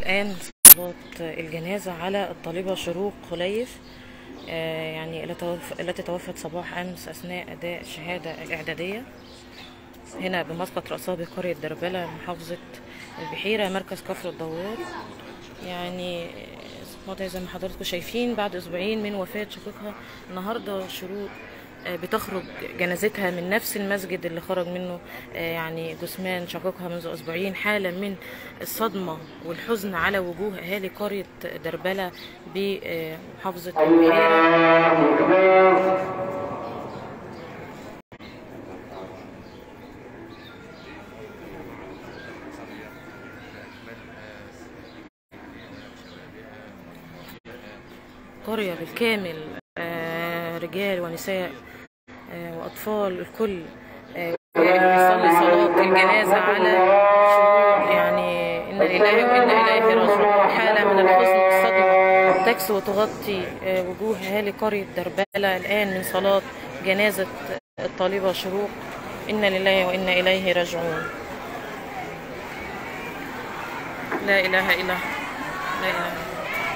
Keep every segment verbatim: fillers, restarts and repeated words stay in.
الآن صلاة الجنازة على الطالبة شروق خليف، آه يعني التي توفت صباح أمس أثناء أداء الشهادة الإعدادية هنا بمسقط رأسها بقرية دربلة محافظة البحيرة مركز كفر الدوار. يعني زي ما حضراتكم شايفين بعد أسبوعين من وفاة شقيقها النهارده شروق بتخرج جنازتها من نفس المسجد اللي خرج منه يعني جثمان شقيقها منذ اسبوعين، حاله من الصدمه والحزن على وجوه اهالي قريه دربله بمحافظه البحيره. قريه بالكامل، رجال ونساء واطفال، الكل يصلي صلاه الجنازه على شروق. يعني انا لله وانا اليه راجعون. حاله من الحزن والصدمه تكسو وتغطي وجوه اهالي قريه دربله الان من صلاه جنازه الطالبه شروق. انا لله وانا اليه راجعون. لا اله الا الله، لا اله الا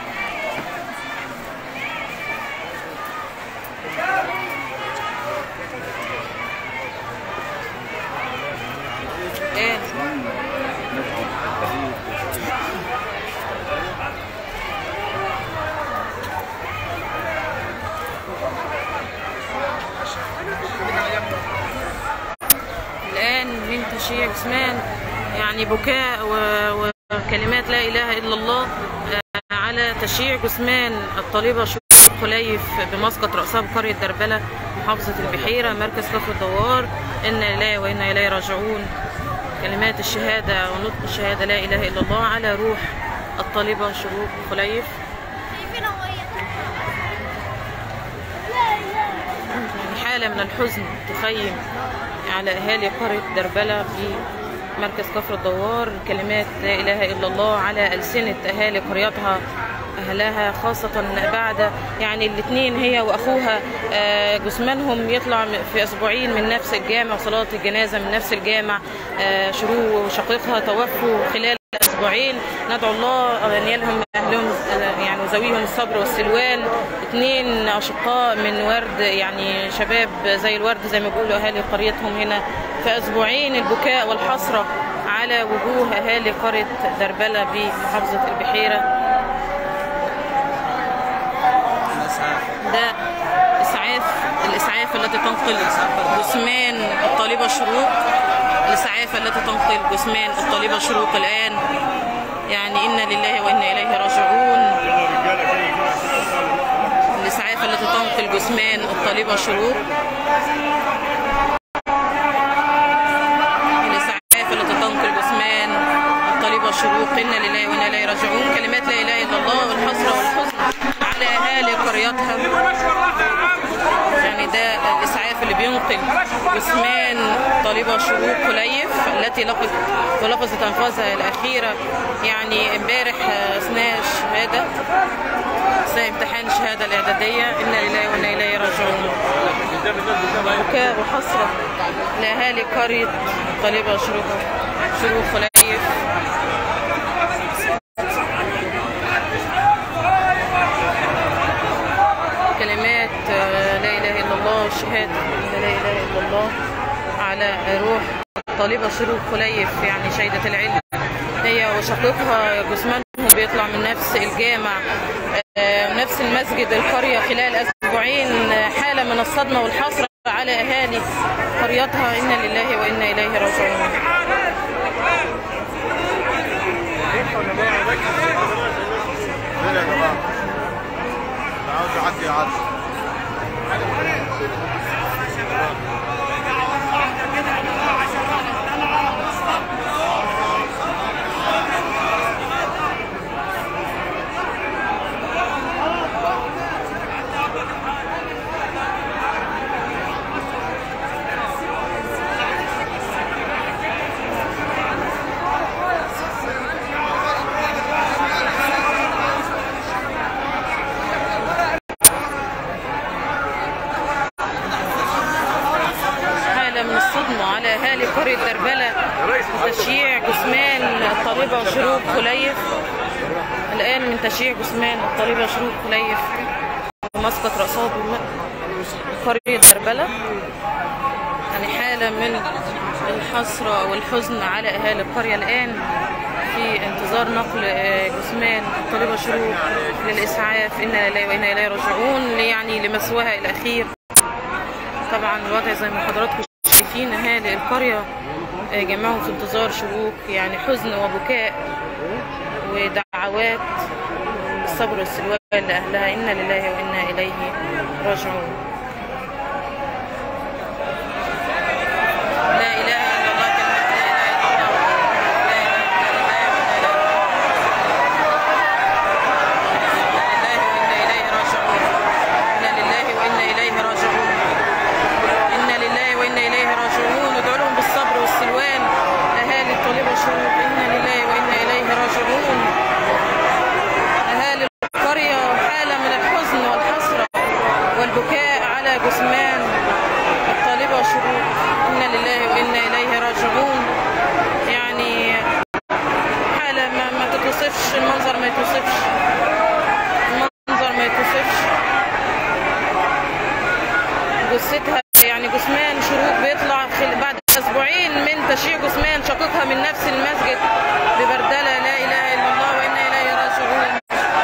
الآن من تشييع جثمان، يعني بكاء وكلمات لا إله إلا الله على تشييع جثمان الطالبة شروق خليف بمسقط رأسها بقرية دربلة محافظة البحيرة مركز كفر الدوار. إنا لله وإنا إليه راجعون. كلمات الشهادة ونطق الشهادة لا إله إلا الله على روح الطالبة شروق خليف. حالة من الحزن تخيم على أهالي قرية دربلة في مركز كفر الدوار. كلمات لا إله إلا الله على ألسنة أهالي قريتها، أهلها خاصة بعد يعني الاثنين هي وأخوها جثمانهم يطلع في أسبوعين من نفس الجامع، وصلاة الجنازة من نفس الجامع. شروق وشقيقها توفوا خلال أسبوعين. ندعو الله أن يلهم أهلهم يعني وذويهم الصبر والسلوان. اثنين أشقاء من ورد، يعني شباب زي الورد زي ما بيقولوا أهالي قريتهم هنا. في أسبوعين البكاء والحسرة على وجوه أهالي قرية دربلة بمحافظة البحيرة. ده إسعاف، الإسعاف التي تنقل جثمان الطالبة شروق، الإسعاف التي تنقل جثمان الطالبة شروق الآن. يعني إنا لله وإنا إليه راجعون. الإسعاف التي تنقل جثمان الطالبة شروق، الإسعاف التي تنقل جثمان الطالبة شروق. إنا لله وإنا إليه راجعون. كلمات لا إله إلا الله والحسرة والحزن على أهالي قريتها. يعني ده الإسعاف اللي بينقل جثمان طالبة شروق خليف التي لقت ولفظت أنفاسها الأخيرة يعني امبارح أثناء الشهادة، أثناء امتحان الشهادة الإعدادية. إنا لله وإنا إليه راجعون. بكاء وحسرة لأهالي قرية طالبة شروق شروق خليف. كلمات لا إله إلا الله والشهادة لا إله إلا الله على روح الطالبة شروق خليف. يعني شهيدة العلم هي وشقيقها جثمانهم بيطلع من نفس الجامع نفس المسجد القرية خلال أسبوعين. حالة من الصدمة والحسرة على أهالي قريتها. إنا لله وإنا إليه راجعون. من الصدمة على أهالي قرية دربلة بتشييع جثمان الطالبة شروق خليف. الآن من تشييع جثمان الطالبة شروق خليف ومسقط رأسها قرية دربلة. يعني حالة من الحسرة والحزن على أهالي القرية الآن في انتظار نقل جثمان الطالبة شروق للإسعاف. إنا لله وإنا إليه راجعون، يعني لمثواها الأخير. طبعا الوضع زي ما حضراتكم شايفين، أهالي القرية جمعهم في انتظار شروق، يعني حزن وبكاء ودعوات بالصبر والسلوان لأهلها. إنا لله وإنا إليه راجعون. لا إله إلا الله، كلمة لا إله إلا الله. إنا لله وإنا إليه راجعون. إنا لله وإنا إليه راجعون. ادعوا لهم بالصبر والسلوان أهالي الطالبة شروق. إنا لله وإنا إليه راجعون. أهالي القرية حالة من الحزن والحسرة والبكاء على جثمان الطالبة شروق. إنا لله وإنا إليه راجعون. يعني حالة ما, ما تتوصفش، المنظر ما يتوصفش، المنظر ما يتوصفش. جثتها يعني جثمان شروق بيطلع بعد أسبوعين من تشييع جثمان شقيقها من نفس المسجد ببردلة. لا إله إلا الله وإنا إليه راجعون.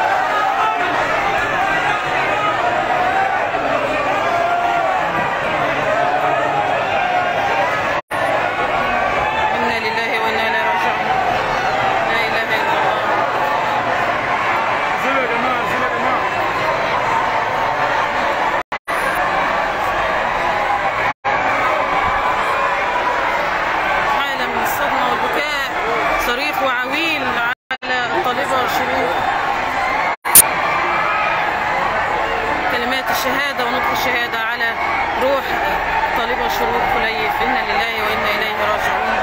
الشهادة ونطق الشهادة على روح طالبة شروق خليف. إنا لله وإنا إليه راجعون.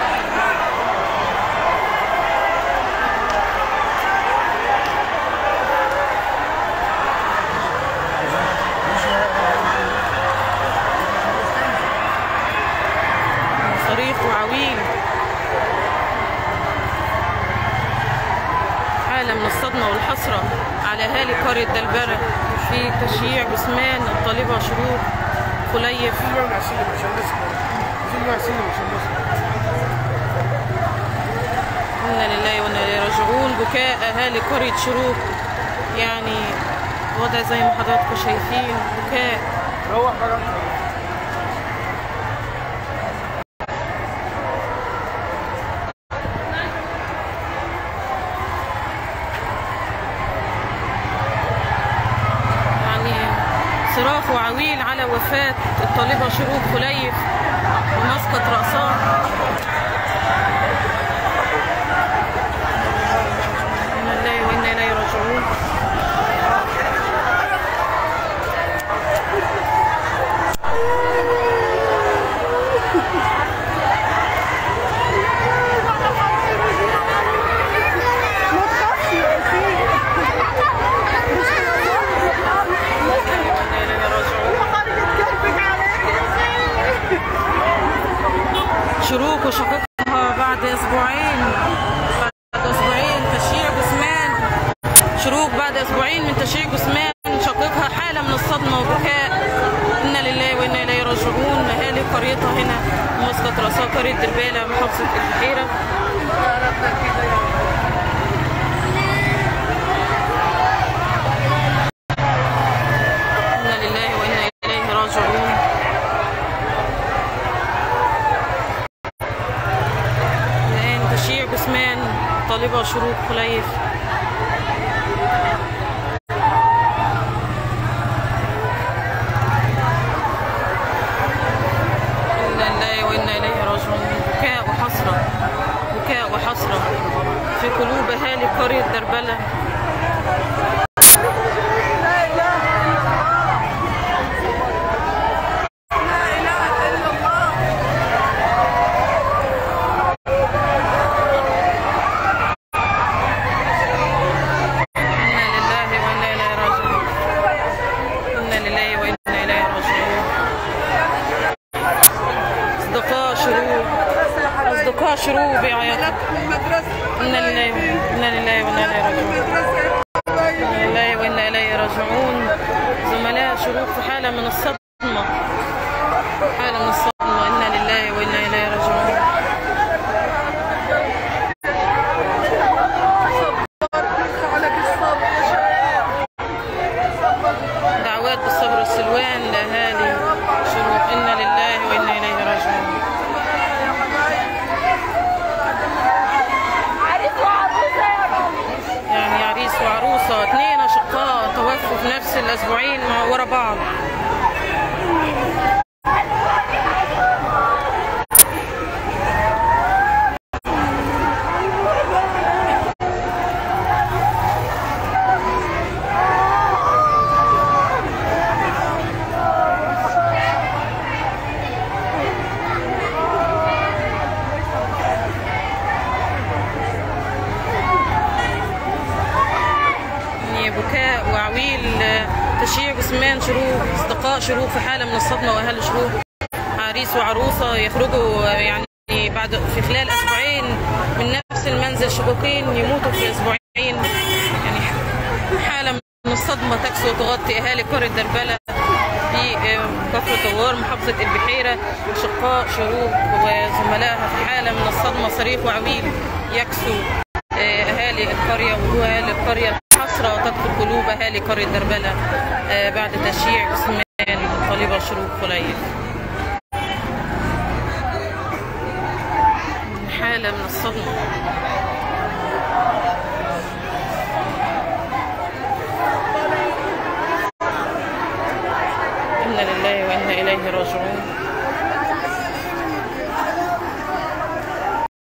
صريخ وعويل، حالة من الصدمة والحسرة على أهالي قرية دربلة في تشييع جثمان الطالبة شروق خليف. إنا لله وإنا إليه راجعون. بكاء أهالي قرية شروق، يعني وضع زي ما حضراتكم شايفين، بكاء. صراخ وعويل على وفاة الطالبة شروق خليف ومسقط رأسها. إنا لله وإنا إليه راجعون. شروق وشقيقها بعد اسبوعين بعد اسبوعين تشييع جثمان شروق بعد اسبوعين من تشييع جثمان شقيقها، حاله من الصدمه وبكاء. انا لله وانا اليه راجعون. اهالي قريتها هنا مسقط رأسها قريه دربلة محافظه البحيره. انا لله وانا اليه راجعون. تشييع جثمان طالبة شروق خليف. إنا لله وإنا إليه راجعون. بكاء وحسرة، بكاء وحسرة في قلوب أهالي قرية دربلة. أصدقاء شروق بيعيطوا. إنا لله إنا لله لله وإنا إليه راجعون. إنا لله وإنا إليه راجعون. زملاء شروق في حالة من الصدمة، حالة من الصدمة. إنا لله وإنا إليه راجعون. دعوات بالصبر والسلوان لأهالي شروق. إنا لله وإنا إليه راجعون. يعني عريس وعروسة اتنين أشقاء توفوا في نفس الأسبوعين ورا بعض. بكاء وعويل، تشييع جثمان شروق. اصدقاء شروق في حاله من الصدمه، واهل شروق عريس وعروسه يخرجوا يعني بعد في خلال اسبوعين من نفس المنزل، شقوقين يموتوا في اسبوعين. يعني حاله من الصدمه تكسو وتغطي اهالي قريه دربله في كفر دوار محافظه البحيره. اشقاء شروق وزملائها في حاله من الصدمه، صريخ وعويل يكسو اهالي القريه، واهالي القريه حسرة تدخل قلوب أهالي قرية دربلة بعد تشييع جثمان الطالبة شروق خليل. حالة من الصدمة. إنا لله وإنا إليه راجعون.